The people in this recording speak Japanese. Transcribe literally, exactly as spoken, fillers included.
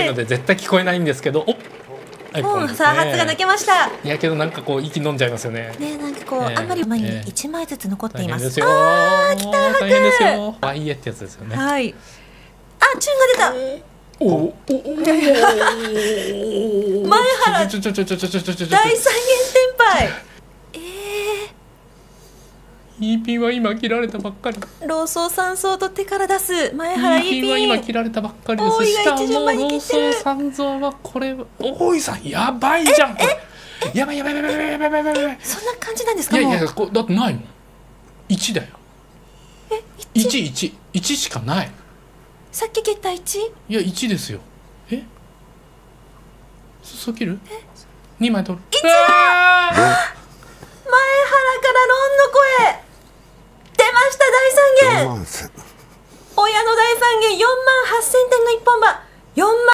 ので絶対聞こえないんですけど、おっ、 もうさあハツが抜けました。 いやけどなんかこう息飲んじゃいますよね。 ね、なんかこう、あんまり前に一枚ずつ残っています。 ああ、来たハツ。大変ですよ。ワイエってやつですよね。 はい。あ、チュンが出た。おおお前原大三元天杯。ええ。 イーピンは今切られたばっかり。 老僧三僧と手から出す前原イーピン。 イーピンは今切られたばっかりです。しかも老僧三僧はこれ大井さんやばいじゃん。やばいやばいやばいやばいやばいやばいやばい。 そんな感じなんですか。 いやいやこだってないもん。一だよ。 え、 一一一しかない。 さっき切った一？いや一ですよ。え？そう切る？二枚取る。 一だ。前原からロンの声出ました大三元。親の大三元四万八千点の一本馬四万